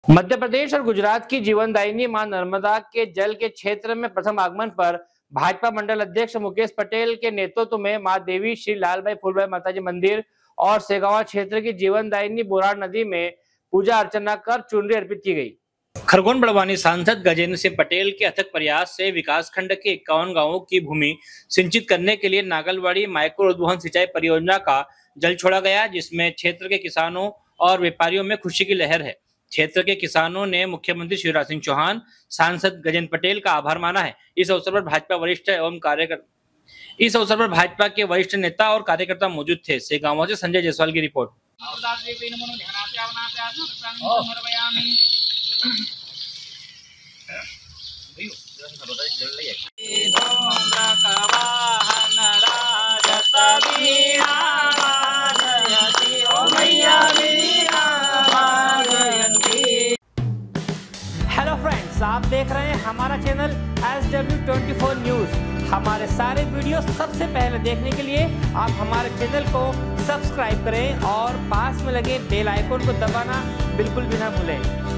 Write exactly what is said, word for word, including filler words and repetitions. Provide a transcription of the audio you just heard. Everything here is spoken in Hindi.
मध्य प्रदेश और गुजरात की जीवनदायिनी मां नर्मदा के जल के क्षेत्र में प्रथम आगमन पर भाजपा मंडल अध्यक्ष मुकेश पटेल के नेतृत्व में मां देवी श्री लालबाई फूलबाई माताजी मंदिर और सेगावा क्षेत्र की जीवनदायिनी बोराड़ नदी में पूजा अर्चना कर चुनरी अर्पित की गई। खरगोन बड़वानी सांसद गजेंद्र सिंह पटेल के अथक प्रयास से विकासखंड के इक्यावन गांवों की भूमि सिंचित करने के लिए नागलवाड़ी माइक्रो उद्वहन सिंचाई परियोजना का जल छोड़ा गया, जिसमें क्षेत्र के किसानों और व्यापारियों में खुशी की लहर है। क्षेत्र के किसानों ने मुख्यमंत्री शिवराज सिंह चौहान, सांसद गजेंद्र पटेल का आभार माना है। इस अवसर पर भाजपा वरिष्ठ एवं कार्यकर्ता इस अवसर पर भाजपा के वरिष्ठ नेता और कार्यकर्ता मौजूद थे। सेगांव से संजय जायसवाल की रिपोर्ट। हेलो फ्रेंड्स, आप देख रहे हैं हमारा channel S W twenty four news. हमारे सारे वीडियो सबसे पहले देखने के लिए आप हमारे चैनल को सब्सक्राइब करें और पास में लगे बेल आइकन को दबाना बिल्कुल भी ना भूलें।